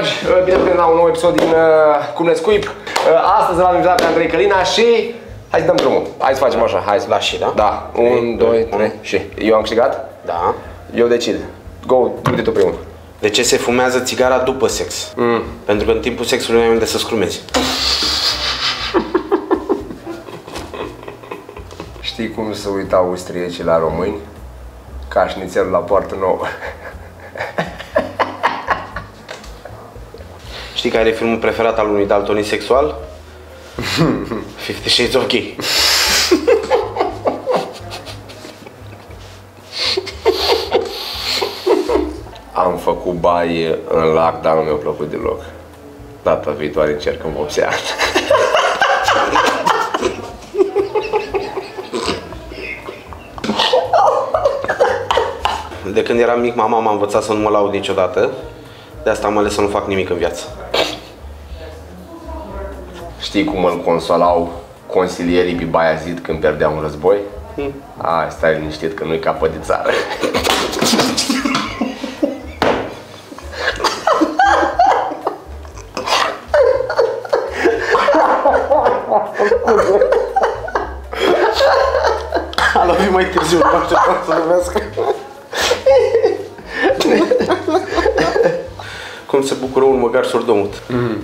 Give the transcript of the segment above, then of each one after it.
dragi, bine venit la un nou episod din Cum ne scuip. Astăzi l-am invitat pe Andrei Călina și hai să dăm drumul. Hai să facem așa, hai să la și, da? Da, 1, 2, 3 și eu am câștigat? Da. Eu decid. Go, du-te tu primul. De ce se fumează țigara după sex? Pentru că în timpul sexului nu ai unde să scrumezi. Știi cum se uitau austriecii la români? Ca șnițelul la poartă nouă. Știi care e filmul preferat al unui daltonist sexual? 50 Shades of Grey. Am făcut baie în lac, dar nu mi-a plăcut deloc. Data viitoare încerc în vopsea. De când eram mic, mama m-a învățat să nu mă laud niciodată. De asta am ales să nu fac nimic în viață. Știi cum îl consolau consilierii pe Baiazid când pierdea un război? Hai, stai liniștit că nu-i capăt de țară. A lovit mai târziu, nu așteptam să lovească. Cum se bucură un măgar surdomut.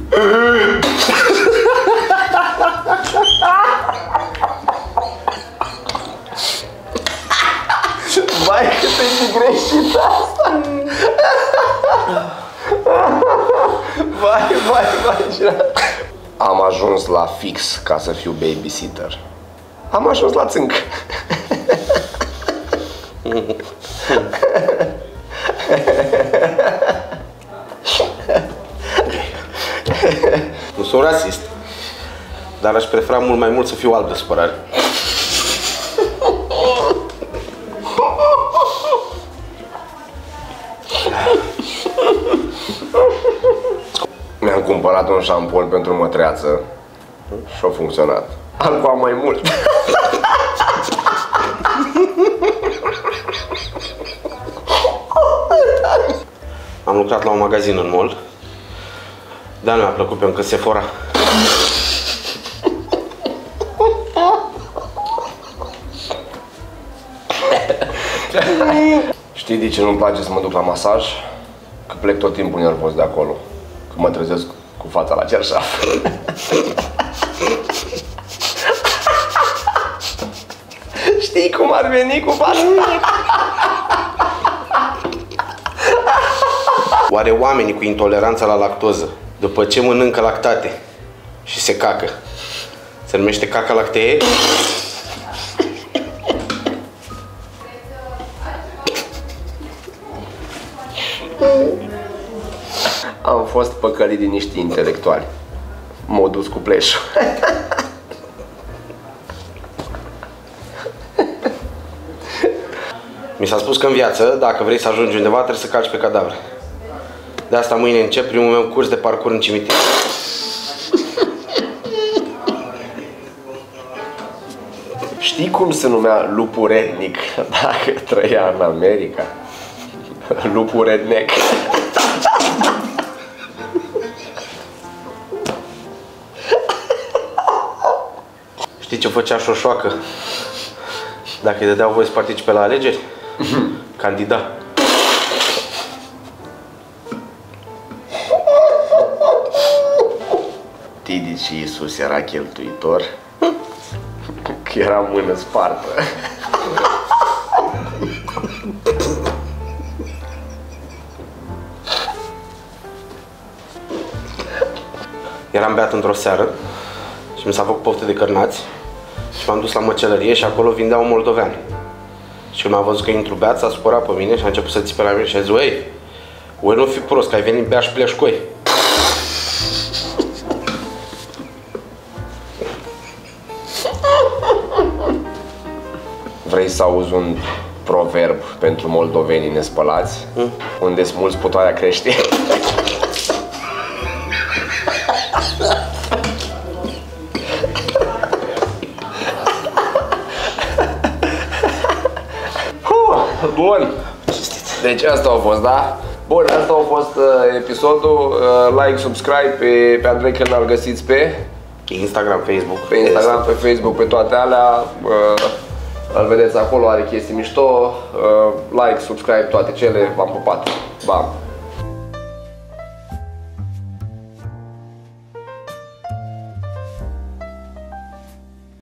Vai, cât e greșit asta! Vai. Am ajuns la fix ca să fiu babysitter. Am ajuns la țânc. Nu sunt rasist, dar aș prefera mult mai mult să fiu alb de supărare. Mi-am cumpărat un șampon pentru mătreață și a funcționat. Alcoa mai mult. Am lucrat la un magazin în mall, dar nu mi-a plăcut pentru că Sephora. Știi de ce nu-mi place să mă duc la masaj? Că plec tot timpul nervos de acolo. Că mă trezesc cu fața la cerșaf. Știi cum ar veni cu fața? Oare oamenii cu intoleranță la lactoză, după ce mănâncă lactate și se cacă, se numește caca lactee? Am fost păcălit din niște intelectuali. M-au dus cu pleșul. Mi s-a spus că în viață, dacă vrei să ajungi undeva, trebuie să calci pe cadavre. De asta mâine încep primul meu curs de parcurs în cimitir. Știi cum se numea lupul rednic dacă trăia în America? Lupul redneck. Știi ce făcea Șoșoacă dacă îi dădeau voie să participe la alegeri? Candida. Tidi și Iisus era cheltuitor, că era mână spartă. Eram beat într-o seară și mi s-a făcut poftă de cărnați și m-am dus la măcelărie și acolo vindeau un moldovean. Și când m-a văzut că intru beat, s-a supărat pe mine și a început să țipe la mine și a zis: Oi, nu fi prost, că ai venit bea și pleșcoi. Vrei să auzi un proverb pentru moldovenii nespălați? Unde smulți putoarea crește. Bun. Deci asta a fost, da? Bun, asta a fost episodul. Like, subscribe pe Andrei Cârna, îl găsiți pe Instagram, Facebook. Pe Instagram, pe Facebook, pe toate alea. Îl vedeți acolo, are chestii mișto. Like, subscribe, toate cele. V-am pupat. Bam!